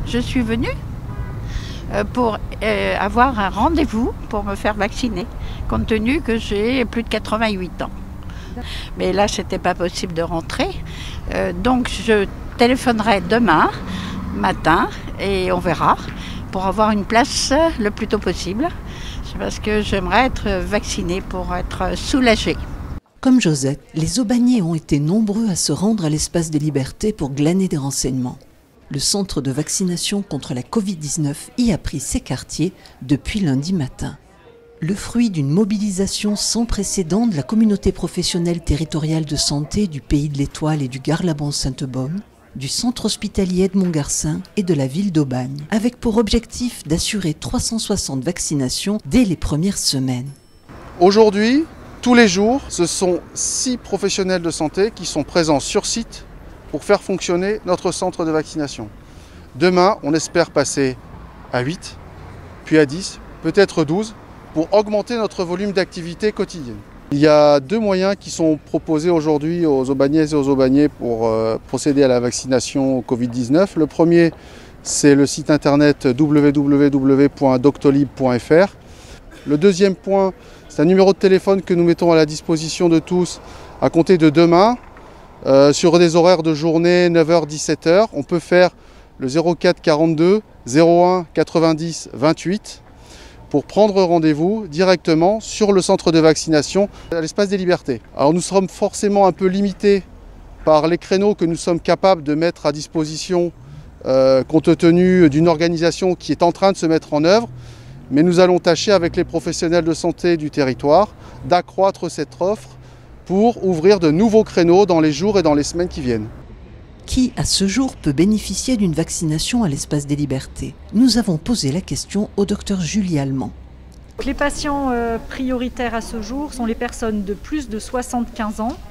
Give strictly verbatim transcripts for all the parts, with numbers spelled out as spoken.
Je suis venue euh, pour euh, avoir un rendez-vous pour me faire vacciner, compte tenu que j'ai plus de quatre-vingt-huit ans. Mais là, c'était pas possible de rentrer. Euh, donc, je téléphonerai demain matin et on verra pour avoir une place le plus tôt possible. Parce que j'aimerais être vaccinée pour être soulagée. Comme Josette, les Aubagnais ont été nombreux à se rendre à l'espace des Libertés pour glaner des renseignements. Le centre de vaccination contre la Covid dix-neuf y a pris ses quartiers depuis lundi matin. Le fruit d'une mobilisation sans précédent de la communauté professionnelle territoriale de santé du Pays de l'Étoile et du Gard-Laban-Sainte-Bonne, du centre hospitalier Edmond-Garcin et de la ville d'Aubagne, avec pour objectif d'assurer trois cent soixante vaccinations dès les premières semaines. Aujourd'hui, tous les jours, ce sont six professionnels de santé qui sont présents sur site pour faire fonctionner notre centre de vaccination. Demain, on espère passer à huit, puis à dix, peut-être douze, pour augmenter notre volume d'activité quotidienne. Il y a deux moyens qui sont proposés aujourd'hui aux Aubagnaises et aux Aubagnais pour euh, procéder à la vaccination au Covid dix-neuf. Le premier, c'est le site internet w w w point doctolib point f r. Le deuxième point, c'est un numéro de téléphone que nous mettons à la disposition de tous à compter de demain, euh, sur des horaires de journée neuf heures dix-sept heures. On peut faire le zéro quatre quarante-deux zéro un quatre-vingt-dix vingt-huit. Pour prendre rendez-vous directement sur le centre de vaccination à l'espace des Libertés. Alors nous sommes forcément un peu limités par les créneaux que nous sommes capables de mettre à disposition euh, compte tenu d'une organisation qui est en train de se mettre en œuvre, mais nous allons tâcher avec les professionnels de santé du territoire d'accroître cette offre pour ouvrir de nouveaux créneaux dans les jours et dans les semaines qui viennent. Qui, à ce jour, peut bénéficier d'une vaccination à l'espace des Libertés? Nous avons posé la question au docteur Julie Allemand. Les patients euh, prioritaires à ce jour sont les personnes de plus de soixante-quinze ans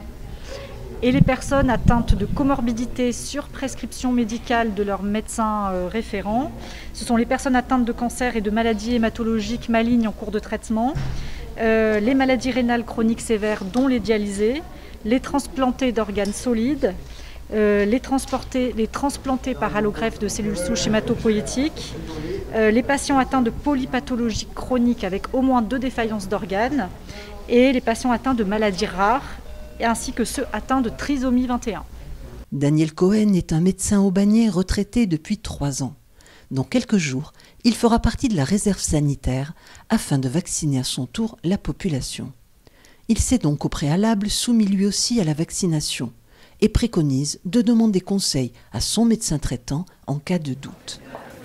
et les personnes atteintes de comorbidité sur prescription médicale de leur médecin euh, référent. Ce sont les personnes atteintes de cancer et de maladies hématologiques malignes en cours de traitement, euh, les maladies rénales chroniques sévères dont les dialysés, les transplantés d'organes solides, Euh, les, transporter, les transplantés par allogreffe de cellules souches hématopoïétiques, euh, les patients atteints de polypathologie chronique avec au moins deux défaillances d'organes et les patients atteints de maladies rares ainsi que ceux atteints de trisomie vingt et un. Daniel Cohen est un médecin aubagnais retraité depuis trois ans. Dans quelques jours, il fera partie de la réserve sanitaire afin de vacciner à son tour la population. Il s'est donc au préalable soumis lui aussi à la vaccination et préconise de demander conseil à son médecin traitant en cas de doute.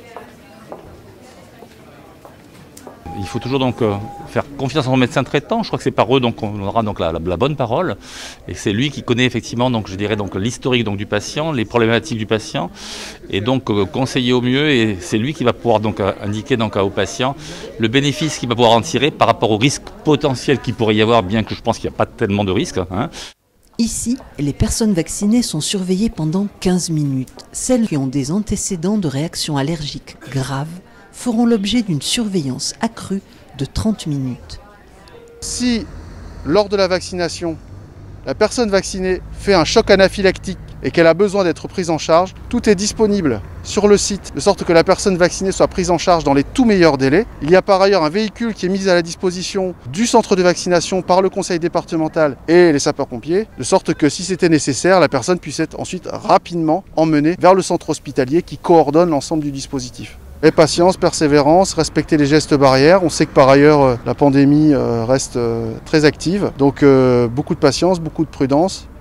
Il faut toujours donc euh, faire confiance à son médecin traitant. Je crois que c'est par eux donc qu'on aura donc la, la, la bonne parole. Et c'est lui qui connaît effectivement donc je dirais donc l'historique donc du patient, les problématiques du patient, et donc euh, conseiller au mieux. Et c'est lui qui va pouvoir donc euh, indiquer donc au patient le bénéfice qu'il va pouvoir en tirer par rapport au risque potentiel qu'il pourrait y avoir, bien que je pense qu'il n'y a pas tellement de risques. Hein. Ici, les personnes vaccinées sont surveillées pendant quinze minutes. Celles qui ont des antécédents de réactions allergiques graves feront l'objet d'une surveillance accrue de trente minutes. Si, lors de la vaccination, la personne vaccinée fait un choc anaphylactique et qu'elle a besoin d'être prise en charge, tout est disponible sur le site, de sorte que la personne vaccinée soit prise en charge dans les tout meilleurs délais. Il y a par ailleurs un véhicule qui est mis à la disposition du centre de vaccination par le conseil départemental et les sapeurs-pompiers, de sorte que si c'était nécessaire, la personne puisse être ensuite rapidement emmenée vers le centre hospitalier qui coordonne l'ensemble du dispositif. Et patience, persévérance, respecter les gestes barrières. On sait que par ailleurs, la pandémie reste très active. Donc beaucoup de patience, beaucoup de prudence.